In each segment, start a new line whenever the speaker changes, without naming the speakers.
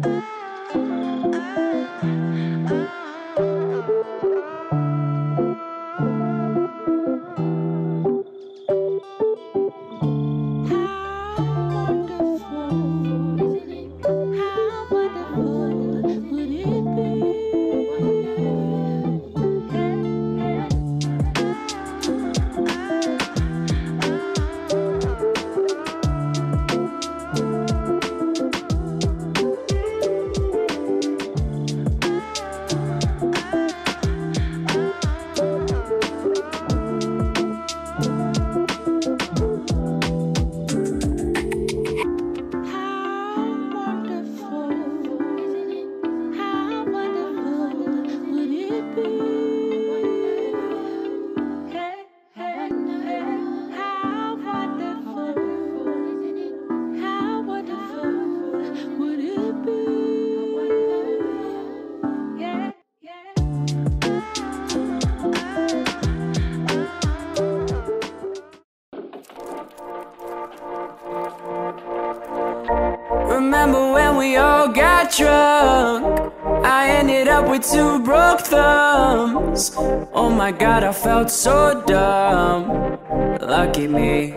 Remember when we all got drunk? I ended up with 2 broke thumbs. Oh my god, I felt so dumb. Lucky me.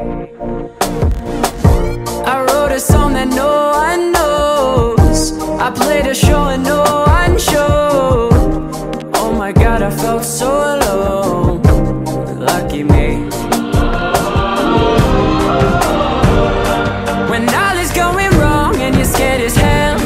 I wrote a song that no one knows. I played a show and no one showed. Oh my god, I felt so alone. Lucky me. When all is going wrong and you're scared as hell,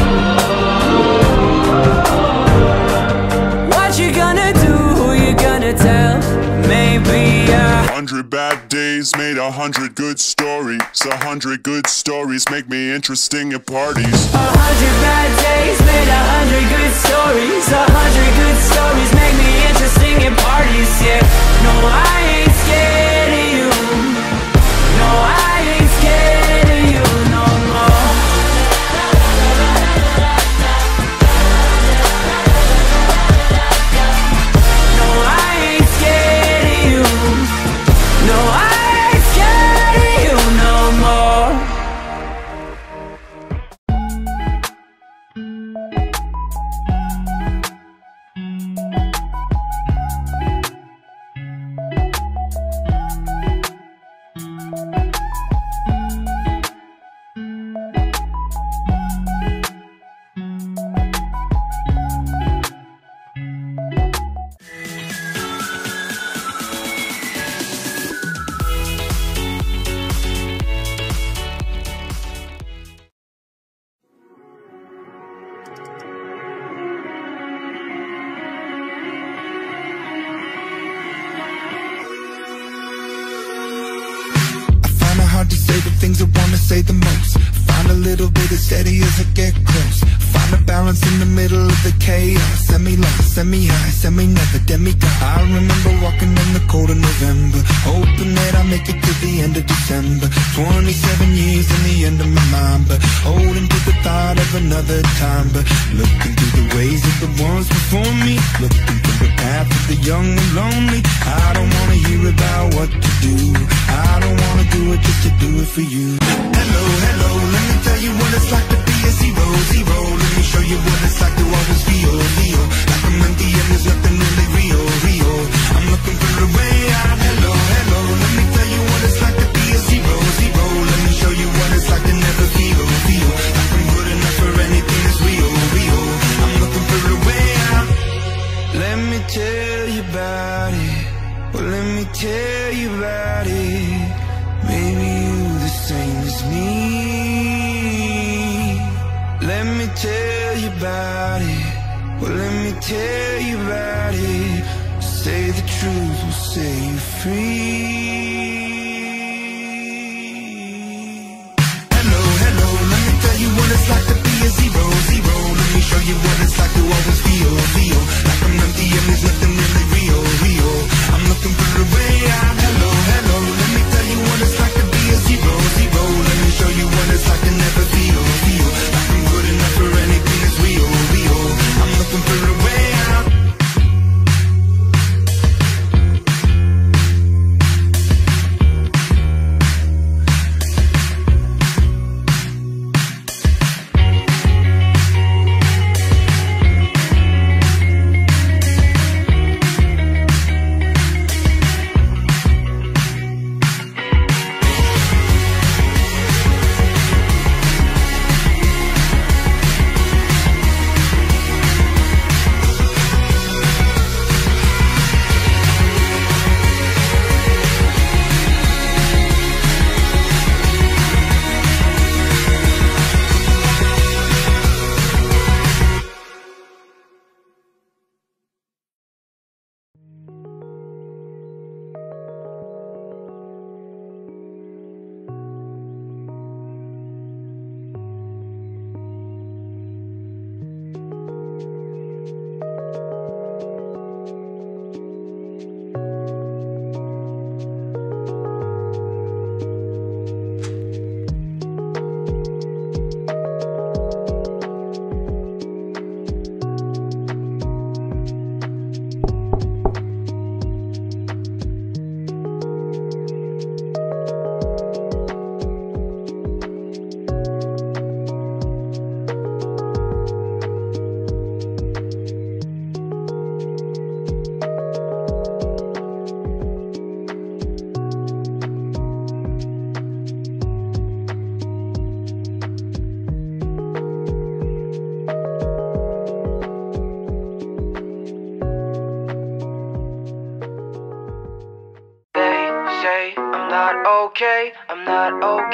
what you gonna do, who you gonna tell? Maybe
100 bad days made 100 good stories. 100 good stories make me interesting at parties.
100 bad days made 100 good stories. 100 good stories make me interesting at parties, yeah. No, I ain't scared of you. No, I ain't scared of you no more. No, I ain't scared of you. No, I ain't scared of you no more.
Hard to say the things I wanna say the most. Find a little bit of steady as I get close. Find a balance in the middle of the chaos. Semi-low, semi-high, semi-never, demigod. I remember walking in the cold of November, hoping that I make it to the end of December. 27 years in the end of my mind, but holding to the thought of another time. But looking through the ways of the ones before me, looking through the path of the young and lonely. I don't wanna hear about what to do. I don't wanna do it just to do it for you. Hello, hello, let me tell you what it's like to be a zero, zero. Let me show you what it's like to always feel, feel like I'm empty and there's nothing really real, real. I'm looking for a way out. Hello, hello, let me tell you what it's like to be a zero, zero. Let me show you what it's like to never feel, feel like I'm good enough for anything that's real, real. I'm looking for a way out. Let me tell you about it. Well, let me tell you about it. Maybe you the same as me. Let me tell you about it. Well, let me tell you about it. Say the truth will set you free. Hello, hello, let me tell you what it's like to be a zero, zero. Let me show you what it's like to always feel, feel like I'm empty and there's nothing really real, real. I'm looking for a way out. Hello, hello, let me tell you what it's like to be a zero, zero. Let me show you what it's like to never feel, feel like I'm good enough for anything that's real, real. I'm looking for a way out.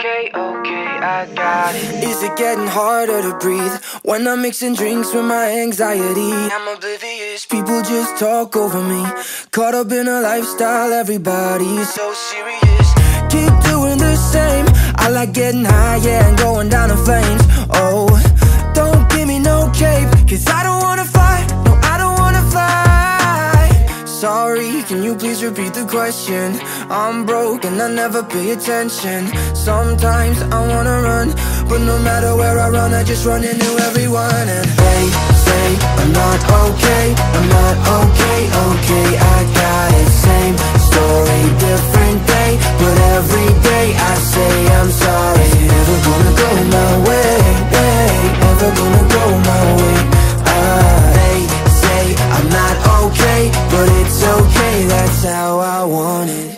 okay, okay, I got it.
Is it getting harder to breathe when I'm mixing drinks with my anxiety? I'm oblivious, people just talk over me. Caught up in a lifestyle, everybody's so serious. Keep doing the same. I like getting high, yeah, and going down in flames. Oh, don't give me no cape, cause I don't wanna fight. No, I don't wanna fight. Sorry, can you please repeat the question? I'm broke and I never pay attention. Sometimes I wanna run, but no matter where I run, I just run into everyone. And they say I'm not okay, I'm not okay, okay. I got it, same story, different day, but every day I say I'm sorry. Is it ever gonna go my way? Ever gonna go my way? They say I'm not okay, but it's okay, that's how I want it.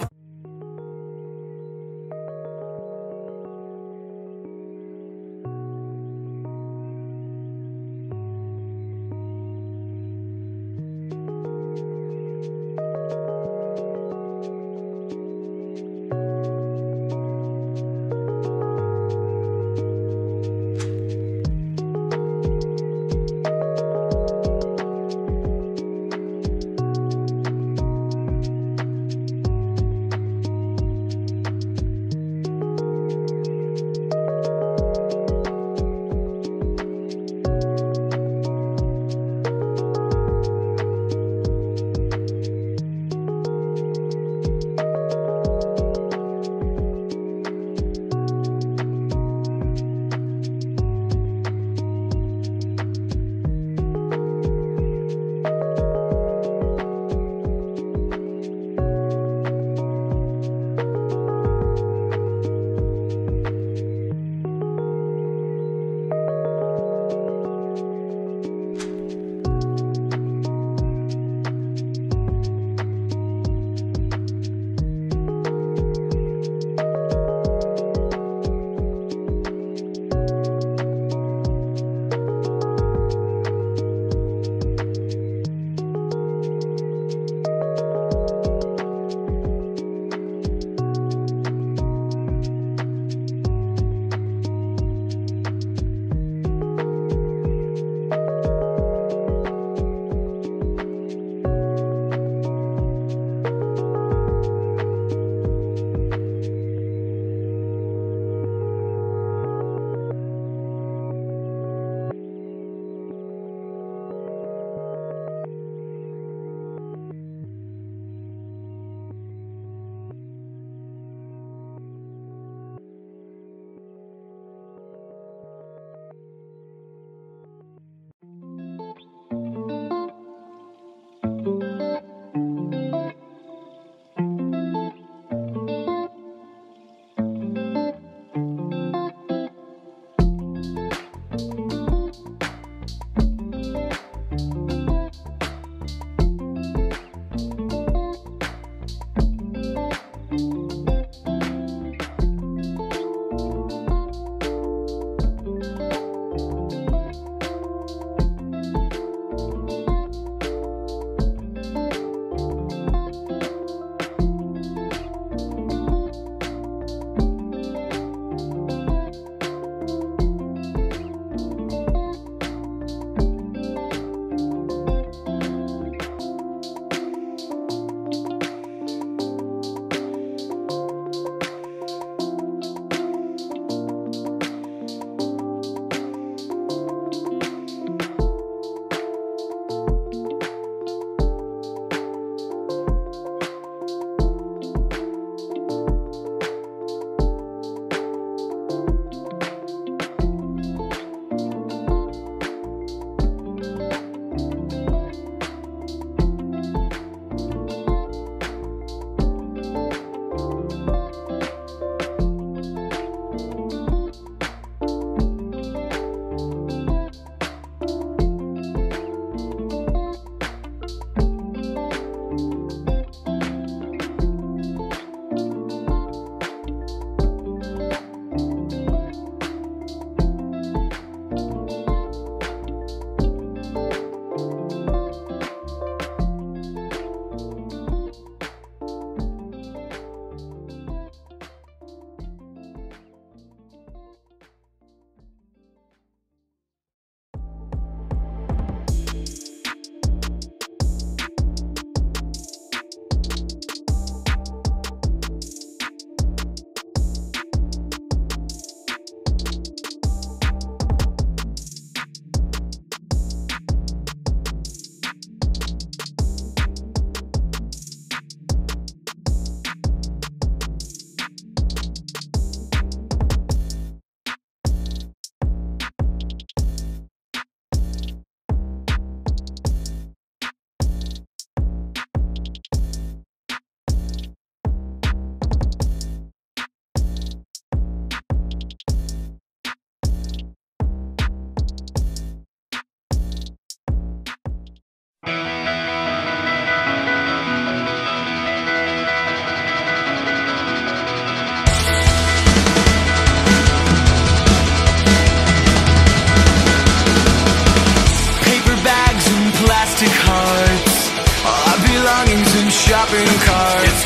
shopping cart. It's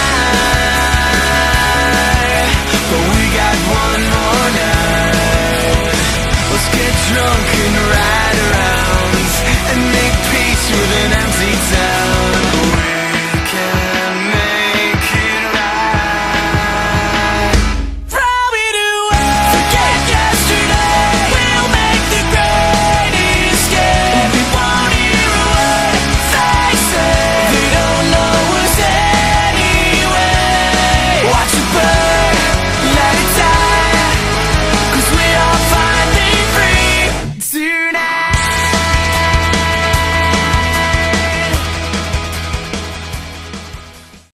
goodbye, but we got one more night. Let's get drunk and ride around and make peace with an empty town.